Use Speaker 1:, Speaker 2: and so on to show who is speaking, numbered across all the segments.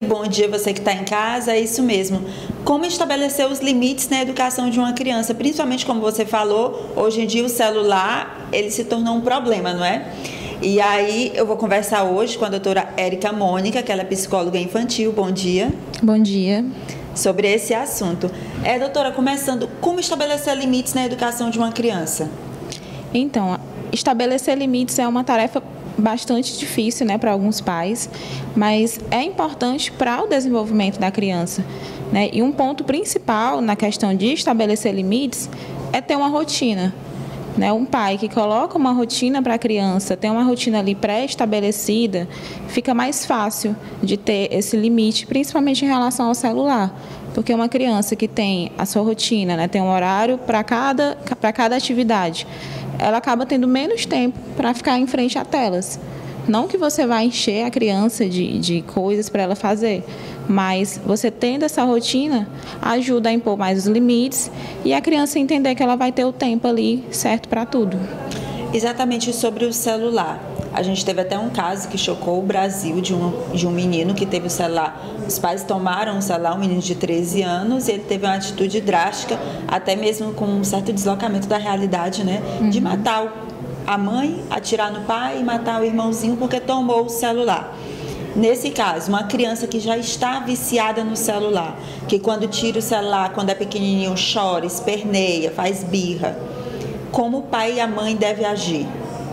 Speaker 1: Bom dia, você que está em casa, é isso mesmo. Como estabelecer os limites na educação de uma criança, principalmente como você falou, hoje em dia o celular, ele se tornou um problema, não é? E aí eu vou conversar hoje com a doutora Érica Mônica, que ela é psicóloga infantil. Bom dia.
Speaker 2: Bom dia.
Speaker 1: Sobre esse assunto. Doutora, começando, como estabelecer limites na educação de uma criança?
Speaker 2: Então, estabelecer limites é uma tarefa bastante difícil, né, para alguns pais, mas é importante para o desenvolvimento da criança, né? E um ponto principal na questão de estabelecer limites é ter uma rotina, né? Um pai que coloca uma rotina para a criança, tem uma rotina ali pré-estabelecida, fica mais fácil de ter esse limite, principalmente em relação ao celular. Porque uma criança que tem a sua rotina, né, tem um horário para cada atividade, ela acaba tendo menos tempo para ficar em frente a telas. Não que você vai encher a criança de coisas para ela fazer, mas você tendo essa rotina ajuda a impor mais os limites e a criança entender que ela vai ter o tempo ali certo para tudo.
Speaker 1: Exatamente sobre o celular. A gente teve até um caso que chocou o Brasil de um menino que teve o celular. Os pais tomaram o celular, um menino de 13 anos, e ele teve uma atitude drástica, até mesmo com um certo deslocamento da realidade, né? De matar a mãe, atirar no pai e matar o irmãozinho porque tomou o celular. Nesse caso, uma criança que já está viciada no celular, que quando tira o celular, quando é pequenininho, chora, esperneia, faz birra, como o pai e a mãe devem agir?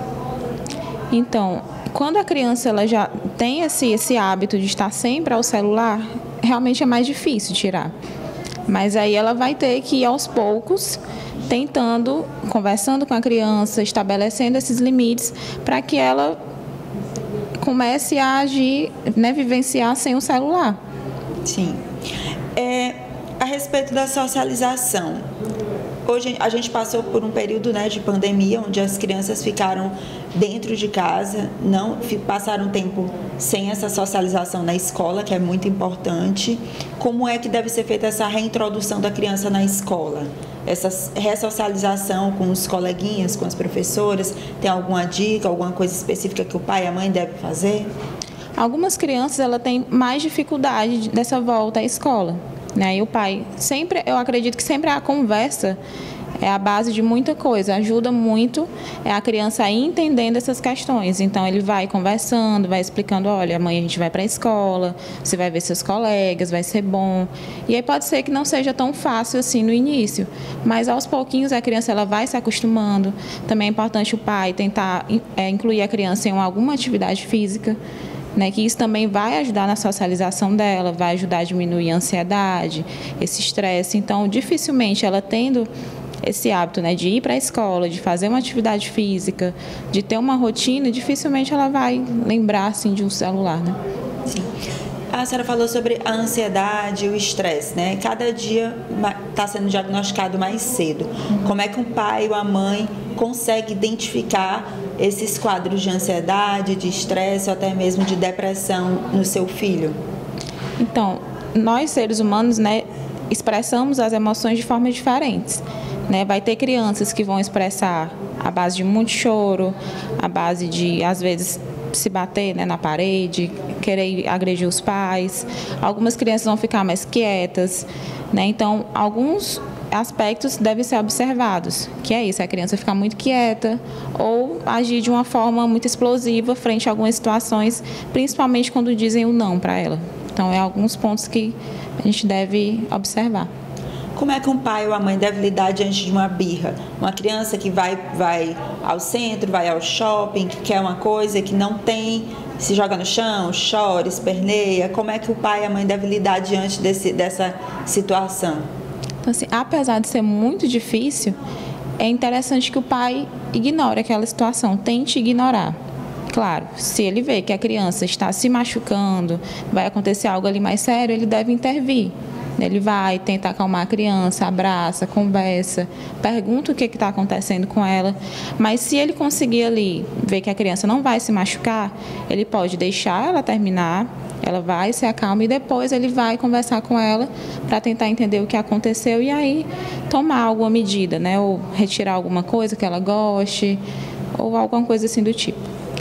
Speaker 2: Então, quando a criança ela já tem esse hábito de estar sempre ao celular, realmente é mais difícil tirar. Mas aí ela vai ter que ir aos poucos, tentando, conversando com a criança, estabelecendo esses limites para que ela comece a agir, né, vivenciar sem o celular.
Speaker 1: Sim. A respeito da socialização, hoje a gente passou por um período, né, de pandemia, onde as crianças ficaram dentro de casa, não passaram tempo sem essa socialização na escola, que é muito importante. Como é que deve ser feita essa reintrodução da criança na escola? Essa ressocialização com os coleguinhas, com as professoras? Tem alguma dica, alguma coisa específica que o pai e a mãe devem fazer?
Speaker 2: Algumas crianças ela têm mais dificuldade dessa volta à escola, né? E o pai sempre, eu acredito que sempre a conversa é a base de muita coisa, ajuda muito a criança a ir entendendo essas questões. Então, ele vai conversando, vai explicando, olha, amanhã a gente vai para a escola, você vai ver seus colegas, vai ser bom. E aí pode ser que não seja tão fácil assim no início, mas aos pouquinhos a criança ela vai se acostumando. Também é importante o pai tentar incluir a criança em alguma atividade física, né, que isso também vai ajudar na socialização dela, vai ajudar a diminuir a ansiedade, esse estresse. Então, dificilmente ela tendo esse hábito, né, de ir para a escola, de fazer uma atividade física, de ter uma rotina, dificilmente ela vai lembrar assim, de um celular, né?
Speaker 1: Sim. A senhora falou sobre a ansiedade e o estresse, né? Cada dia está sendo diagnosticado mais cedo. Como é que um pai ou a mãe consegue identificar esses quadros de ansiedade, de estresse ou até mesmo de depressão no seu filho?
Speaker 2: Então, nós seres humanos, né, expressamos as emoções de formas diferentes, né? Vai ter crianças que vão expressar à base de muito choro, à base de, às vezes, se bater, né, na parede, querer agredir os pais. Algumas crianças vão ficar mais quietas, né? Então, alguns aspectos devem ser observados, que é isso, a criança ficar muito quieta ou agir de uma forma muito explosiva frente a algumas situações, principalmente quando dizem o não para ela. Então, é alguns pontos que a gente deve observar.
Speaker 1: Como é que um pai ou a mãe deve lidar diante de uma birra? Uma criança que vai ao centro, vai ao shopping, que quer uma coisa que não tem, se joga no chão, chora, esperneia. Como é que o pai e a mãe devem lidar diante dessa situação?
Speaker 2: Então, assim, apesar de ser muito difícil, é interessante que o pai ignore aquela situação, tente ignorar. Claro, se ele vê que a criança está se machucando, vai acontecer algo ali mais sério, ele deve intervir. Ele vai tentar acalmar a criança, abraça, conversa, pergunta o que está acontecendo com ela. Mas se ele conseguir ali ver que a criança não vai se machucar, ele pode deixar ela terminar, ela vai se acalma e depois ele vai conversar com ela para tentar entender o que aconteceu e aí tomar alguma medida, né? Ou retirar alguma coisa que ela goste ou alguma coisa assim do tipo.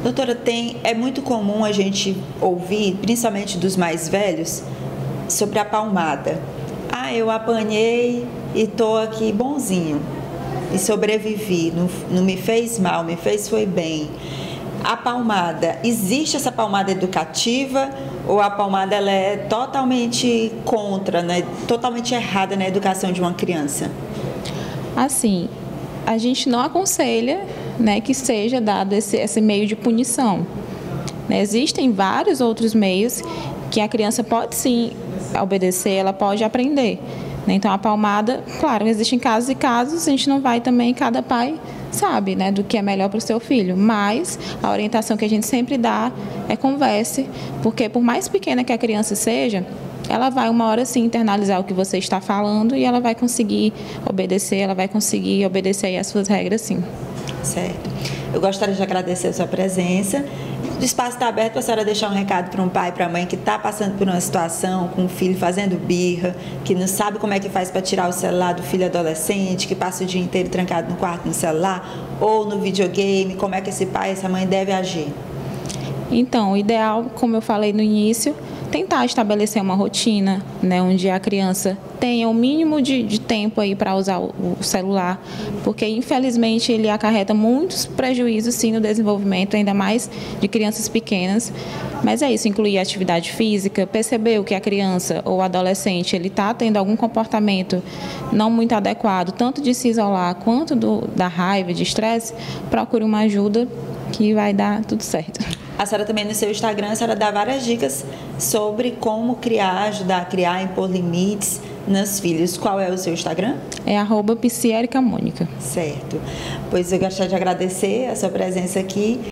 Speaker 1: Doutora, é muito comum a gente ouvir, principalmente dos mais velhos, sobre a palmada. Ah, eu apanhei e estou aqui bonzinho e sobrevivi, não me fez mal, me fez foi bem. A palmada, existe essa palmada educativa ou a palmada ela é totalmente contra, né? Totalmente errada na educação de uma criança?
Speaker 2: Assim, a gente não aconselha, né, que seja dado esse meio de punição. Né? Existem vários outros meios que a criança pode sim obedecer, ela pode aprender. Né? Então, a palmada, claro, existem casos e casos, a gente não vai também, cada pai sabe, né, do que é melhor para o seu filho, mas a orientação que a gente sempre dá é converse, porque por mais pequena que a criança seja, ela vai uma hora sim internalizar o que você está falando e ela vai conseguir obedecer, aí às suas regras sim.
Speaker 1: Certo. Eu gostaria de agradecer a sua presença. O espaço está aberto para a senhora deixar um recado para um pai e para a mãe que está passando por uma situação com o filho fazendo birra, que não sabe como é que faz para tirar o celular do filho adolescente, que passa o dia inteiro trancado no quarto no celular ou no videogame. Como é que esse pai e essa mãe devem agir?
Speaker 2: Então, o ideal, como eu falei no início, tentar estabelecer uma rotina, né, onde a criança tenha o mínimo de tempo aí para usar o celular, porque infelizmente ele acarreta muitos prejuízos sim no desenvolvimento, ainda mais de crianças pequenas. Mas é isso, incluir atividade física, perceber o que a criança ou adolescente ele está tendo algum comportamento não muito adequado, tanto de se isolar quanto da raiva, de estresse, procure uma ajuda que vai dar tudo certo.
Speaker 1: A senhora também no seu Instagram, a senhora dá várias dicas sobre como criar, ajudar a criar, impor limites nos filhos. Qual é o seu Instagram?
Speaker 2: É @psiericamonica.
Speaker 1: Certo. Pois eu gostaria de agradecer a sua presença aqui.